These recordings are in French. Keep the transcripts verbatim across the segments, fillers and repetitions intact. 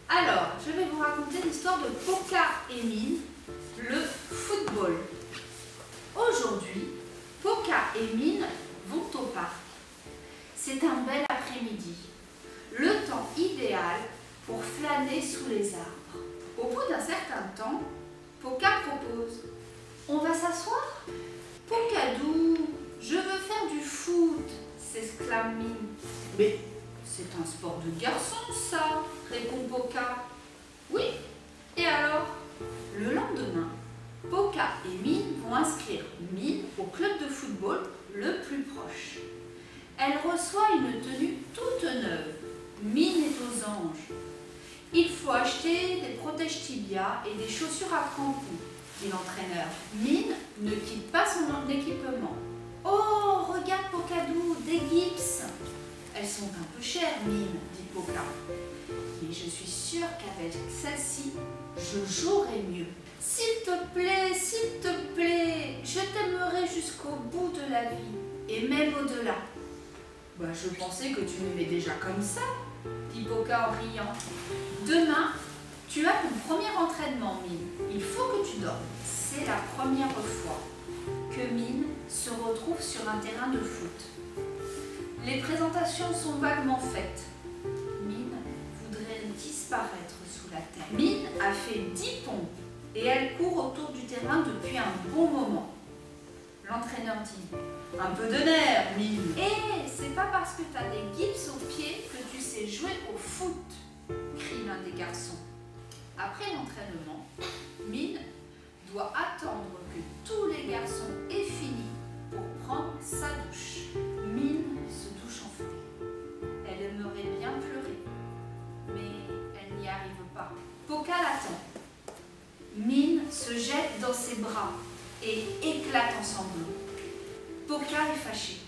Alors, je vais vous raconter l'histoire de Poca et Mine, le football. Aujourd'hui, Poca et Mine vont au parc. C'est un bel après-midi, le temps idéal pour flâner sous les arbres. Au bout d'un certain temps, Poca propose: on va s'asseoir? Pocadou, je veux faire du foot, s'exclame Mine. Mais c'est un sport de garçon, ça, répond Poca. Oui, et alors? Le lendemain, Poca et Mine vont inscrire Mine au club de football le plus proche. Elle reçoit une tenue toute neuve. Mine est aux anges. Il faut acheter des protège-tibias et des chaussures à crampons, dit l'entraîneur. Mine ne quitte pas son équipement. Oh, regarde Pocadou, des gips. Elles sont un peu chères, Mine, dit Poca. Mais je suis sûre qu'avec celle-ci, je jouerai mieux. S'il te plaît, s'il te plaît, je t'aimerai jusqu'au bout de la vie, et même au-delà. Bah, je pensais que tu m'aimais déjà comme ça, dit Poca en riant. Demain, tu as ton premier entraînement, Mine. Il faut que tu dormes. C'est la première fois que Mine se retrouve sur un terrain de foot. Les présentations sont vaguement faites. Mine voudrait disparaître sous la terre. Mine a fait dix pompes et elle court autour du terrain depuis un bon moment. L'entraîneur dit: un peu de nerfs, Mine. Eh, c'est pas parce que tu as des gips aux pieds que tu sais jouer au foot, crie l'un des garçons. Après l'entraînement, Mine doit attendre que tous les garçons aient fini pour prendre sa douche. Mine se douche en foulée. Elle aimerait bien pleurer, mais elle n'y arrive pas. Poca l'attend. Mine se jette dans ses bras et éclate en sanglots. Poca est fâchée.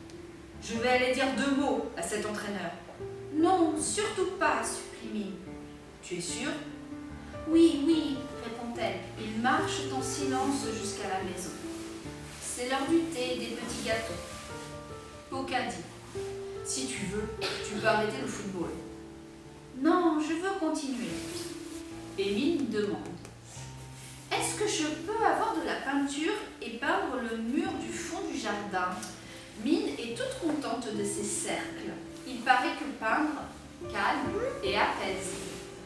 Je vais aller dire deux mots à cet entraîneur. Non, surtout pas, supplie Mine. Tu es sûre? Oui, oui, répond-elle. Ils marchent en silence jusqu'à la maison. C'est l'heure du thé et des petits gâteaux. Poca dit: si tu veux, tu peux arrêter le football. Non, je veux continuer. Et Mine demande: est-ce que je peux avoir de la peinture et peindre le mur du fond du jardin? Mine est toute contente de ces cercles. Il paraît que peindre calme et apaise.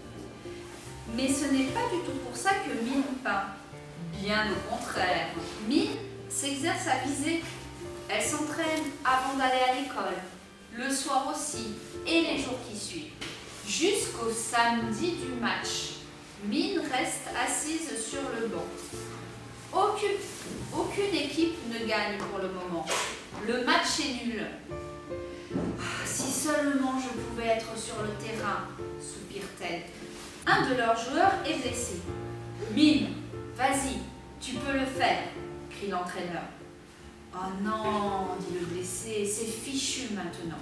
Mais ce n'est pas du tout pour ça que Mine peint. Bien au contraire. Mine s'exerce à viser. Elle s'entraîne avant d'aller à l'école, le soir aussi et les jours qui suivent. Jusqu'au samedi du match, Mine reste assise sur le banc. Aucune, aucune équipe ne gagne pour le moment. Le match est nul. Si seulement je pouvais être sur le terrain, soupire-t-elle. Un de leurs joueurs est blessé. Mine, vas-y, tu peux le faire, crie l'entraîneur. Oh non, dit le blessé, c'est fichu maintenant.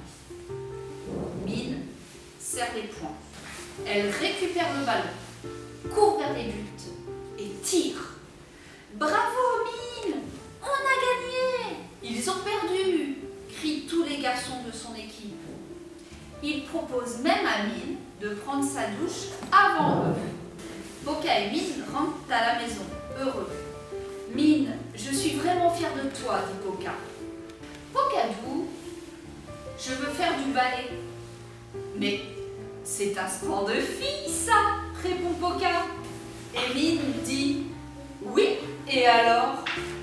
Mine serre les poings. Elle récupère le ballon, court vers les buts et tire. Bravo Mine, on a gagné! Ils ont perdu, crient tous les garçons de son équipe. Il propose même à Mine de prendre sa douche avant eux. Poca et Mine rentrent à la maison, heureux. Mine, je suis vraiment fière de toi, dit Poca. Pocadou, je veux faire du ballet. Mais c'est un sport de filles, ça, répond Poca. Et Mine dit: oui, et alors?